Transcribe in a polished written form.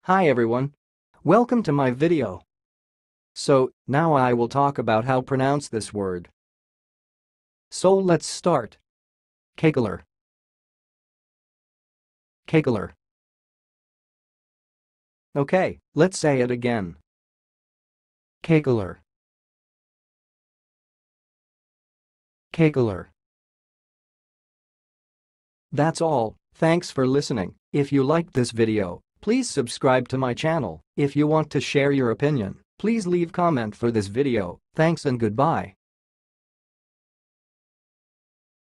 Hi everyone. Welcome to my video. So, now I will talk about how pronounce this word. So let's start. Kegler. Kegler. Okay, let's say it again. Kegler. Kegler. That's all, thanks for listening. If you liked this video, please subscribe to my channel. If you want to share your opinion, please leave comment for this video. Thanks and goodbye.